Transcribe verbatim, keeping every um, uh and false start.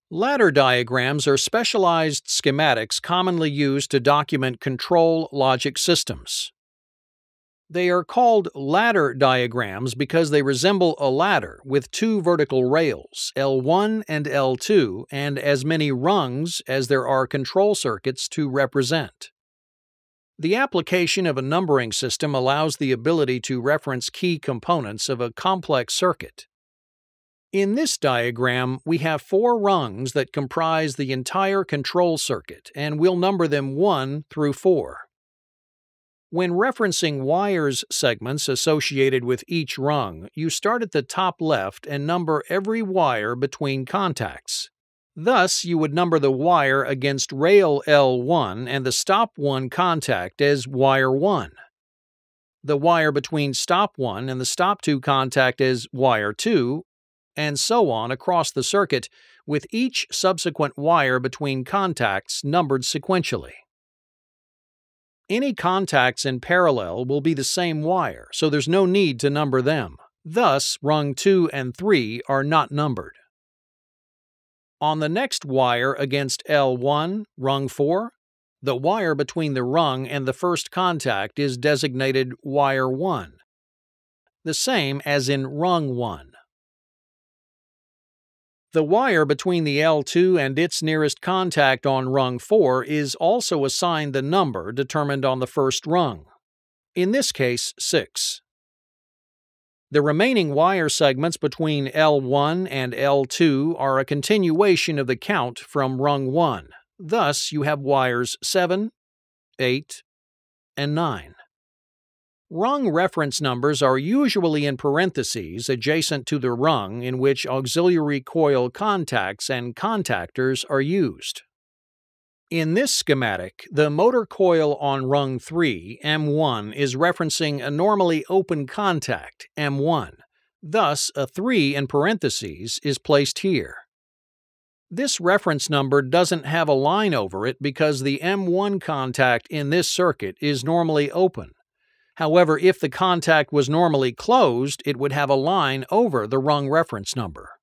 Ladder diagrams are specialized schematics commonly used to document control logic systems. They are called ladder diagrams because they resemble a ladder with two vertical rails, L one and L two, and as many rungs as there are control circuits to represent. The application of a numbering system allows the ability to reference key components of a complex circuit. In this diagram, we have four rungs that comprise the entire control circuit, and we'll number them one through four. When referencing wires segments associated with each rung, you start at the top left and number every wire between contacts. Thus, you would number the wire against rail L one and the stop one contact as wire one, the wire between stop one and the stop two contact as wire two, and so on across the circuit, with each subsequent wire between contacts numbered sequentially. Any contacts in parallel will be the same wire, so there's no need to number them. Thus, rung two and three are not numbered. On the next wire against L one, rung four, the wire between the rung and the first contact is designated wire one, the same as in rung one. The wire between the L two and its nearest contact on rung four is also assigned the number determined on the first rung, in this case six. The remaining wire segments between L one and L two are a continuation of the count from rung one. Thus, you have wires seven, eight, and nine. Rung reference numbers are usually in parentheses adjacent to the rung in which auxiliary coil contacts and contactors are used. In this schematic, the motor coil on rung three, M one, is referencing a normally open contact, M one. Thus, a three in parentheses is placed here. This reference number doesn't have a line over it because the M one contact in this circuit is normally open. However, if the contact was normally closed, it would have a line over the rung reference number.